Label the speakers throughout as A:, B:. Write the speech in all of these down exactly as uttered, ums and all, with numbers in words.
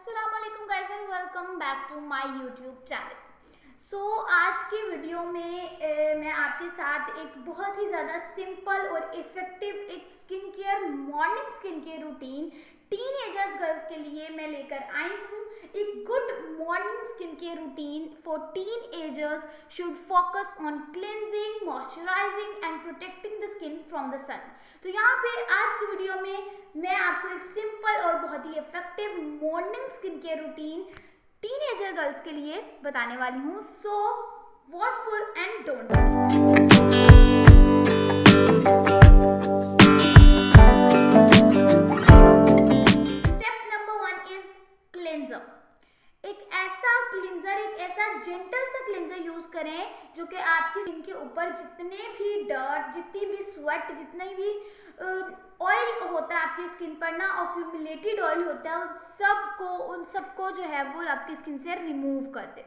A: अस्सलामुअलैकुम guys and welcome back to my YouTube channel. So आज की वीडियो में ए, मैं आपके साथ एक बहुत ही ज़्यादा सिंपल और इफ़ेक्टिव एक skin care morning skin care routine teenagers girls के लिए मैं लेकर आई हूँ। एक good morning skin care routine for teenagers should focus on cleansing, moisturising and protecting the skin from the sun. तो यहाँ पे आज की वीडियो में मैं आपको एक सिंपल और बहुत ही effective morning skin care routine teenager girls के लिए बताने वाली हूँ। So watchful and don't. एक ऐसा क्लिंजर एक ऐसा जेंटल सा क्लिंजर यूज करें जो कि आपकी स्किन के ऊपर जितने भी डर्ट, जितनी भी स्वेट, जितना भी ऑयल होता है आपकी स्किन पर ना, एक्यूमुलेटेड ऑयल होता है, उन सबको उन सबको जो है वो आपकी स्किन से रिमूव कर दे।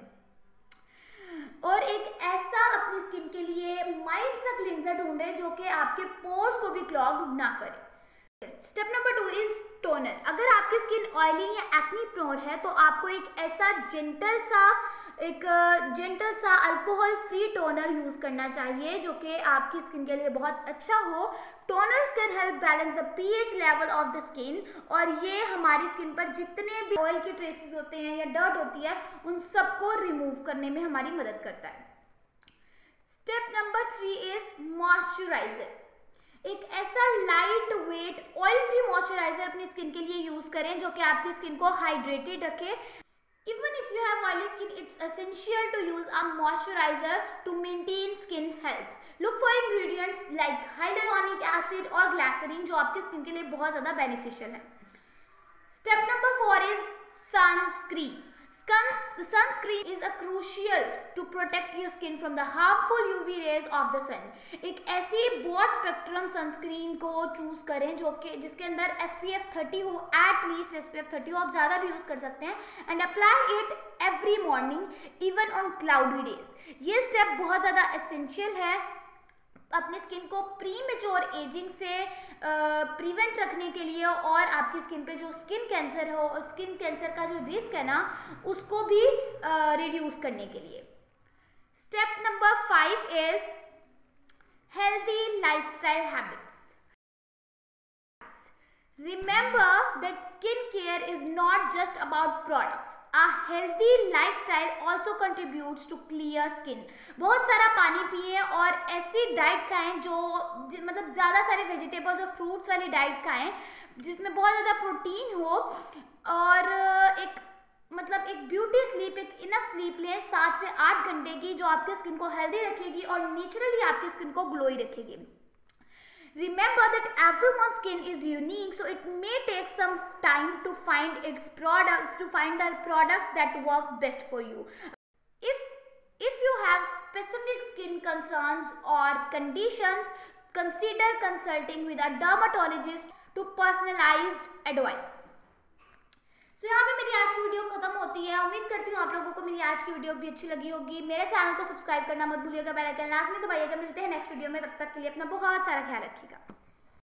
A: और एक ऐसा अपनी स्किन के लिए माइल्ड सा क्लिंजर ढूंढे जो कि आपके पोर्स को भी क्लॉग ना करे। Step number two is toner. अगर आपकी स्किन ऑयली या एक्नी प्रोन है तो आपको एक ऐसा जेंटल सा एक जेंटल सा अल्कोहल फ्री टोनर यूज करना चाहिए जो कि आपकी स्किन के लिए बहुत अच्छा हो। Toners can help balance the pH level of the skin और ये हमारी स्किन पर जितने भी ऑयल के ट्रेसेस होते हैं या डर्ट होती है उन सबको रिमूव करने में हमारी मदद करता है। Step number three is moisturiser. एक ऐसा light weight oil free moisturiser अपनी स्किन के लिए यूज करें जो कि आपकी स्किन को हाइड्रेटेड रखे। Even if you have oily skin, it's essential to use a moisturiser to maintain skin health. Look for ingredients like hyaluronic acid और ग्लिसरीन जो आपकी स्किन के लिए बहुत ज्यादा बेनिफिशियल है। Step number four is sunscreen. Sunscreen is a crucial to protect your skin from the harmful U V rays of the sun. एक ऐसी broad spectrum sunscreen को चूज करें जो कि जिसके अंदर S P F थर्टी हो, at least S P F thirty हो, आप ज़्यादा भी यूज कर सकते हैं, and apply it every morning even on cloudy days. ये स्टेप बहुत ज़्यादा essential है अपनी स्किन को प्री मेच्योर एजिंग से प्रिवेंट रखने के लिए और आपकी स्किन पे जो स्किन कैंसर हो, स्किन कैंसर का जो रिस्क है ना, उसको भी रिड्यूस करने के लिए। Step number five is healthy lifestyle habits. Remember that skincare is not just about products. A healthy lifestyle also contributes to clear skin. बहुत सारा पानी पिए और ऐसी डाइट खाएं जो मतलब ज़्यादा सारे वेजिटेबल्स और फ्रूट्स वाली डाइट खाएं जिसमें बहुत ज़्यादा प्रोटीन हो और एक मतलब एक ब्यूटी स्लीप, एक इनफ स्लीप लें सात से आठ घंटे की जो आपकी स्किन को हेल्दी रखेगी और नेचुरली आपकी स्किन को ग्लोई रखेगी। Remember that everyone's skin is unique, so it may take some time to find its products, to find the products that work best for you. If if you have specific skin concerns or conditions, consider consulting with a dermatologist to personalized advice. तो यहाँ पे मेरी आज की video खत्म होती है। उम्मीद करती हूँ आप लोगों को मेरी आज की वीडियो भी अच्छी लगी होगी। मेरे चैनल को सब्सक्राइब करना मत भूलिएगा, बेल आइकन लाजमी दबाइएगा। मिलते हैं नेक्स्ट वीडियो में, तब तक के लिए अपना बहुत सारा ख्याल रखिएगा।